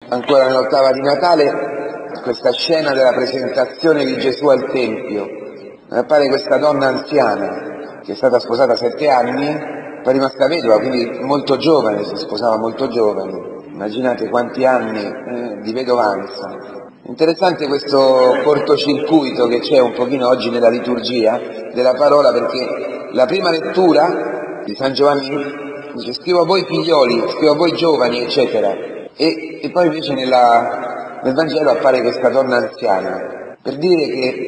ancora nell'ottava di Natale, questa scena della presentazione di Gesù al Tempio. Appare questa donna anziana che è stata sposata 7 anni, poi è rimasta vedova, quindi molto giovane, si sposava molto giovane. Immaginate quanti anni di vedovanza. Interessante questo cortocircuito che c'è un pochino oggi nella liturgia della parola, perché la prima lettura di San Giovanni dice scrivo a voi figlioli, scrivo a voi giovani, eccetera, e poi invece nel Vangelo appare questa donna anziana, per dire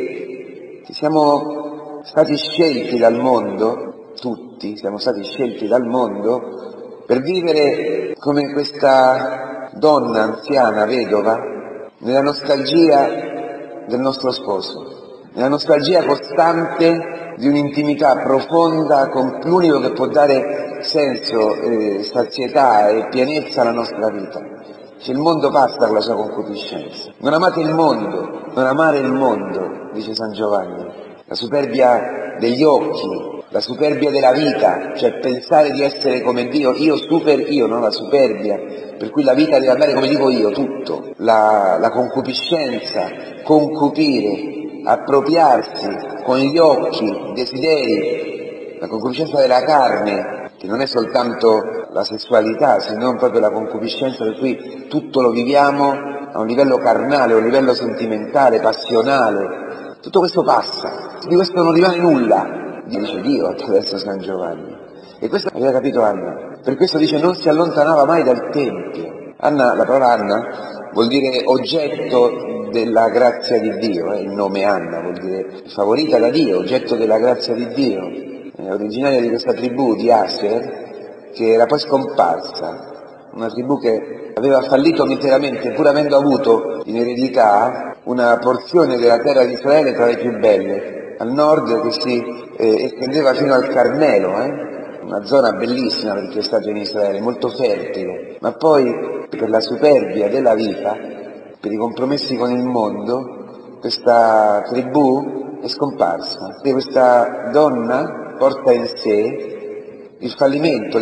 che siamo stati scelti dal mondo, tutti siamo stati scelti dal mondo per vivere come questa donna anziana, vedova, nella nostalgia del nostro sposo, nella nostalgia costante di un'intimità profonda con l'unico che può dare senso, sazietà e pienezza alla nostra vita. Cioè, il mondo passa con la sua concupiscenza. Non amate il mondo, non amare il mondo, dice San Giovanni. La superbia degli occhi, la superbia della vita, cioè pensare di essere come Dio, io super io, non la superbia, per cui la vita deve andare come dico io, tutto. La concupiscenza, concupire, appropriarsi con gli occhi, desideri, la concupiscenza della carne, che non è soltanto la sessualità, se non proprio la concupiscenza per cui tutto lo viviamo a un livello carnale, a un livello sentimentale, passionale. Tutto questo passa, di questo non rimane nulla, dice Dio attraverso San Giovanni. E questo aveva capito Anna, per questo dice non si allontanava mai dal Tempio. Anna, la parola Anna vuol dire oggetto della grazia di Dio, il nome Anna vuol dire favorita da Dio, oggetto della grazia di Dio, è originaria di questa tribù di Aser, che era poi scomparsa, una tribù che aveva fallito miseramente, pur avendo avuto in eredità una porzione della terra di Israele tra le più belle, al nord che si estendeva fino al Carmelo, una zona bellissima per chi è stato in Israele, molto fertile, ma poi per la superbia della vita, per i compromessi con il mondo, questa tribù è scomparsa. E questa donna porta in sé il fallimento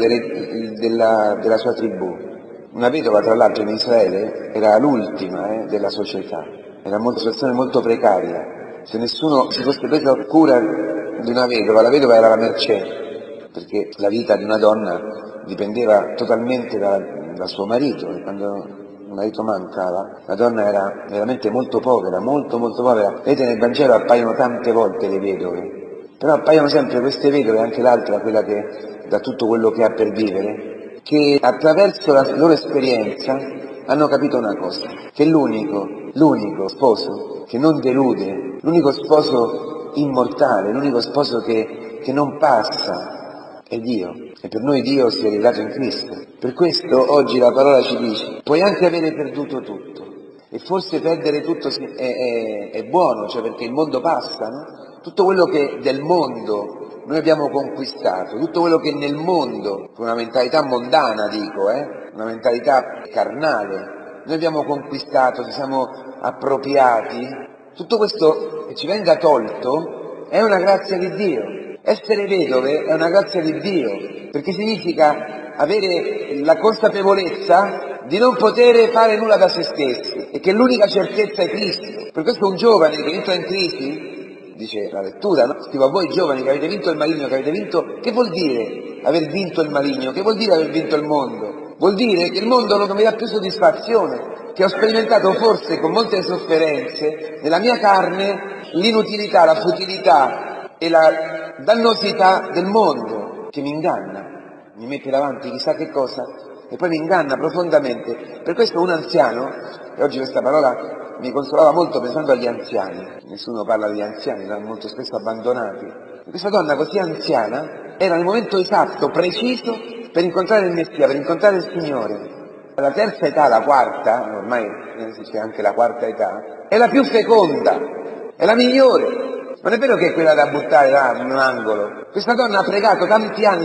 della sua tribù. Una vedova, tra l'altro, in Israele era l'ultima della società, era una situazione molto precaria. Se nessuno si fosse preso cura di una vedova, la vedova era la mercé, perché la vita di una donna dipendeva totalmente dal suo marito, e quando il marito mancava, la donna era veramente molto povera, molto molto povera. Vedete, nel Vangelo appaiono tante volte le vedove, però appaiono sempre queste vedove, anche l'altra, quella che da tutto quello che ha per vivere, che attraverso la loro esperienza hanno capito una cosa, che l'unico sposo che non delude, l'unico sposo immortale, l'unico sposo che non passa è Dio, e per noi Dio si è rivelato in Cristo. Per questo oggi la parola ci dice, puoi anche avere perduto tutto, e forse perdere tutto è buono, cioè perché il mondo passa, no? Tutto quello che del mondo noi abbiamo conquistato, tutto quello che nel mondo, con una mentalità mondana dico, una mentalità carnale, noi abbiamo conquistato, ci siamo appropriati, tutto questo che ci venga tolto è una grazia di Dio. Essere vedove è una grazia di Dio, perché significa avere la consapevolezza di non poter fare nulla da se stessi e che l'unica certezza è Cristo. Per questo un giovane che entra in crisi, dice la lettura, no? Scrivo a voi giovani che avete vinto il maligno, che avete vinto, che vuol dire aver vinto il maligno? Che vuol dire aver vinto il mondo? Vuol dire che il mondo non mi dà più soddisfazione, che ho sperimentato forse con molte sofferenze nella mia carne l'inutilità, la futilità e la dannosità del mondo, che mi inganna, mi mette davanti chissà che cosa e poi mi inganna profondamente. Per questo un anziano, e oggi questa parola mi consolava molto pensando agli anziani, nessuno parla degli anziani, erano molto spesso abbandonati. E questa donna così anziana era nel momento esatto, preciso, per incontrare il Messia, per incontrare il Signore. La terza età, la quarta, ormai c'è anche la quarta età, è la più feconda, è la migliore. Non è vero che è quella da buttare là in un angolo. Questa donna ha pregato tanti anni,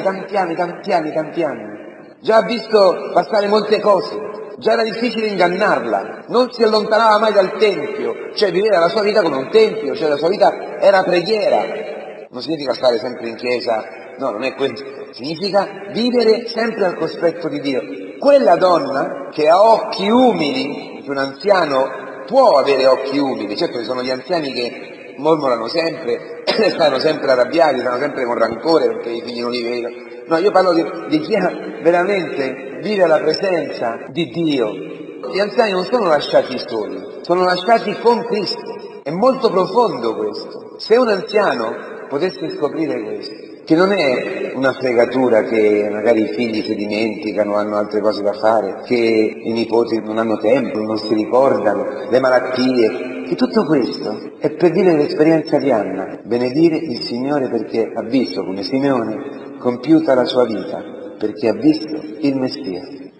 già ha visto passare molte cose, già era difficile ingannarla, non si allontanava mai dal Tempio, cioè viveva la sua vita come un Tempio, cioè la sua vita era preghiera. Non significa stare sempre in chiesa, no, non è questo, significa vivere sempre al cospetto di Dio. quella donna che ha occhi umili, un anziano può avere occhi umili, certo ci sono gli anziani che mormorano sempre, stanno sempre arrabbiati, stanno sempre con rancore perché i figli non li vedono. No, io parlo di chi veramente vive la presenza di Dio. Gli anziani non sono lasciati soli, sono lasciati con Cristo. È molto profondo questo. Se un anziano potesse scoprire questo, che non è una fregatura che magari i figli si dimenticano, hanno altre cose da fare, che i nipoti non hanno tempo, non si ricordano, le malattie, che tutto questo è per vivere l'esperienza di Anna, benedire il Signore perché ha visto, come Simeone, compiuta la sua vita, perché ha visto il Messia.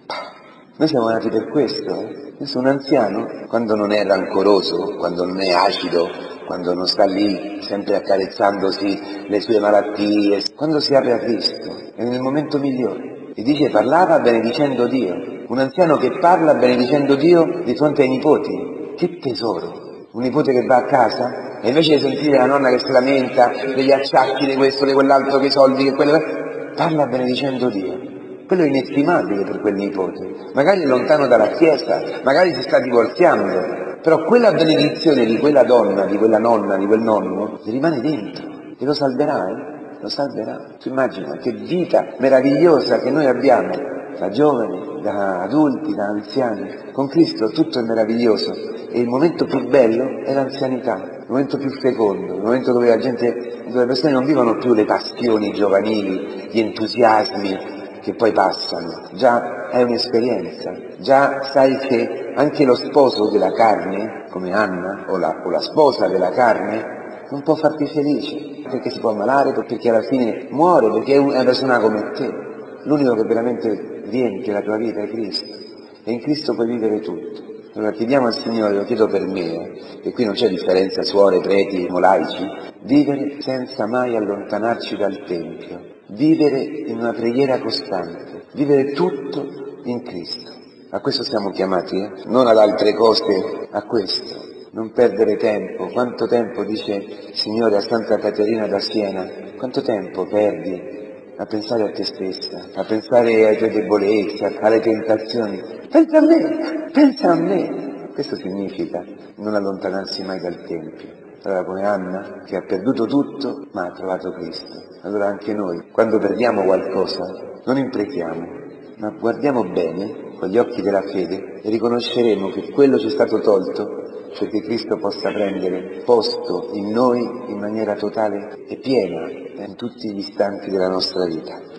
Noi siamo nati per questo, Io sono un anziano, quando non è rancoroso, quando non è acido, quando non sta lì sempre accarezzandosi le sue malattie, quando si apre a Cristo, è nel momento migliore. E dice parlava benedicendo Dio, un anziano che parla benedicendo Dio di fronte ai nipoti, che tesoro! Un nipote che va a casa e invece di sentire la nonna che si lamenta degli acciacchi, di questo, di quell'altro, che i soldi, che quello, parla benedicendo Dio. Quello è inestimabile per quel nipote, magari è lontano dalla chiesa, magari si sta divorziando, però quella benedizione di quella donna, di quella nonna, di quel nonno, gli rimane dentro e lo salverà, lo salverà. Tu immagina che vita meravigliosa che noi abbiamo, da giovani, da adulti, da anziani, con Cristo tutto è meraviglioso e il momento più bello è l'anzianità, il momento più fecondo, il momento dove la gente, dove le persone non vivono più le passioni giovanili, gli entusiasmi, che poi passano, già è un'esperienza, già sai che anche lo sposo della carne, come Anna, o la sposa della carne, non può farti felice, perché si può ammalare, perché alla fine muore, perché è una persona come te. L'unico che veramente riempie la tua vita è Cristo, e in Cristo puoi vivere tutto. Allora chiediamo al Signore, lo chiedo per me, e qui non c'è differenza suore, preti, molaici, vivere senza mai allontanarci dal Tempio, vivere in una preghiera costante, vivere tutto in Cristo. A questo siamo chiamati, non ad altre cose, a questo. Non perdere tempo. Quanto tempo, dice il Signore a Santa Caterina da Siena, quanto tempo perdi a pensare a te stessa, a pensare alle tue debolezze, alle tentazioni. Pensa a me, pensa a me. Questo significa non allontanarsi mai dal Tempio. Allora come Anna, che ha perduto tutto, ma ha trovato Cristo. Allora anche noi, quando perdiamo qualcosa, non imprechiamo, ma guardiamo bene con gli occhi della fede e riconosceremo che quello ci è stato tolto perché Cristo possa prendere posto in noi in maniera totale e piena in tutti gli istanti della nostra vita.